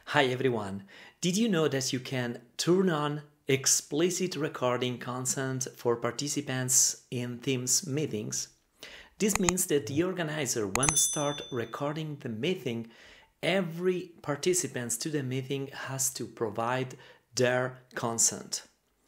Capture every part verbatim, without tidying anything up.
Hi everyone! Did you know that you can turn on explicit recording consent for participants in Teams meetings? This means that the organizer, when start recording the meeting, every participant to the meeting has to provide their consent.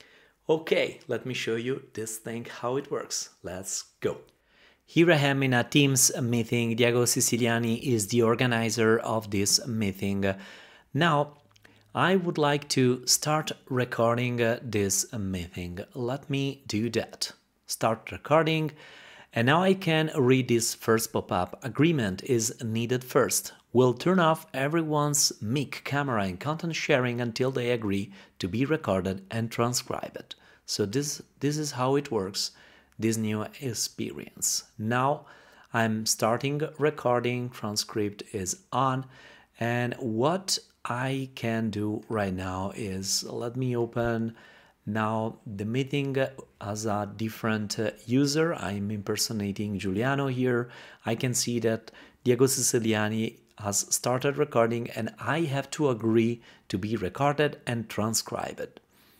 Okay, let me show you this thing, how it works. Let's go. Here I am in a Teams meeting. Diego Siciliani is the organizer of this meeting. Now, I would like to start recording uh, this meeting. Let me do that. Start recording. And now I can read this first pop-up. Agreement is needed first. We'll turn off everyone's mic, camera and content sharing until they agree to be recorded and transcribed. So this, this is how it works, this new experience. Now I'm starting recording, transcript is on, and what I can do right now is, let me open now the meeting as a different user. I'm impersonating Giuliano here. I can see that Diego Siciliani has started recording and I have to agree to be recorded and transcribed.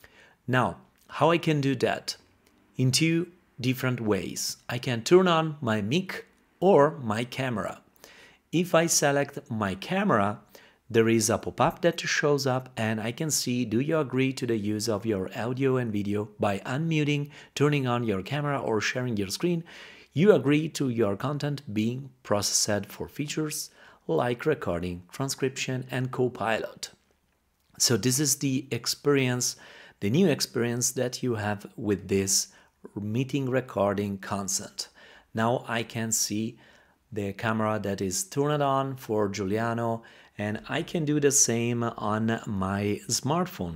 Now, how I can do that? In two different ways. I can turn on my mic or my camera. If I select my camera, there is a pop-up that shows up and I can see, do you agree to the use of your audio and video by unmuting, turning on your camera or sharing your screen? You agree to your content being processed for features like recording, transcription and co-pilot. So this is the experience, the new experience that you have with this meeting recording consent. Now I can see the camera that is turned on for Giuliano, and I can do the same on my smartphone.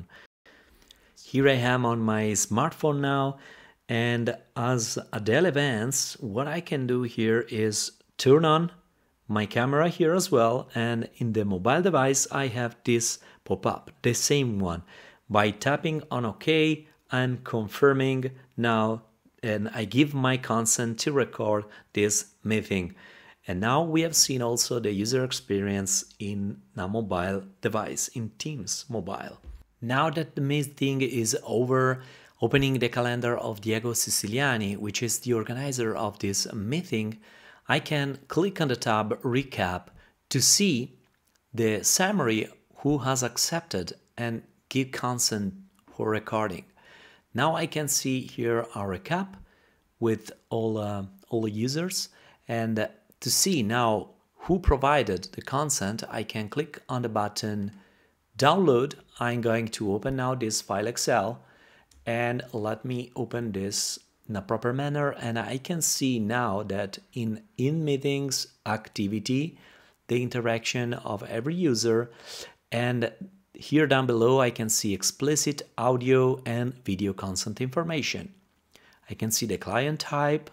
Here I am on my smartphone now, and as a daily events, what I can do here is turn on my camera here as well, and in the mobile device I have this pop-up, the same one. By tapping on OK, I'm confirming now, and I give my consent to record this meeting. And now we have seen also the user experience in a mobile device, in Teams Mobile. Now that the meeting is over, opening the calendar of Diego Siciliani, which is the organizer of this meeting, I can click on the tab Recap to see the summary who has accepted and give consent for recording. Now I can see here a recap with all, uh, all the users, and uh, to see now who provided the consent, I can click on the button Download. I'm going to open now this file Excel, and let me open this in a proper manner, and I can see now that in in meetings activity, the interaction of every user, and here down below I can see explicit audio and video consent information. I can see the client type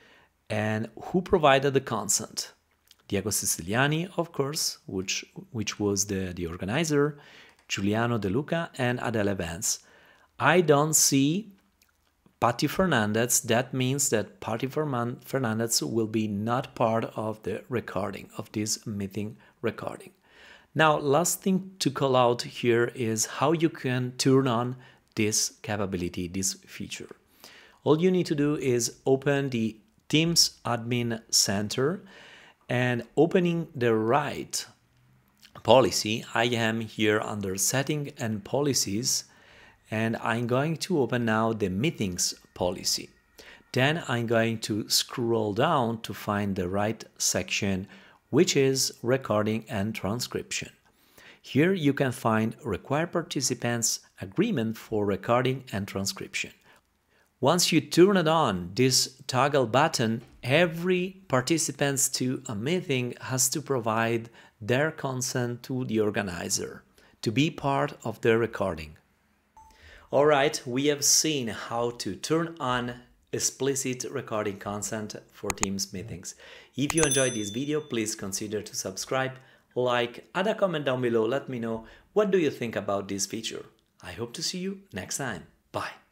and who provided the consent. Diego Siciliani, of course, which which was the, the organizer, Giuliano de Luca, and Adele Evans. I don't see Patty Fernandez. That means that Patty Fernandez will be not part of the recording, of this meeting recording. Now, last thing to call out here is how you can turn on this capability, this feature. All you need to do is open the Teams Admin Center, and opening the right policy, I am here under Setting and Policies, and I'm going to open now the Meetings policy. Then I'm going to scroll down to find the right section, which is Recording and Transcription. Here you can find Require Participants Agreement for Recording and Transcription. Once you turn it on, this toggle button, every participant to a meeting has to provide their consent to the organizer to be part of the recording. All right, we have seen how to turn on explicit recording consent for Teams meetings. If you enjoyed this video, please consider to subscribe, like, add a comment down below. Let me know what do you think about this feature. I hope to see you next time. Bye.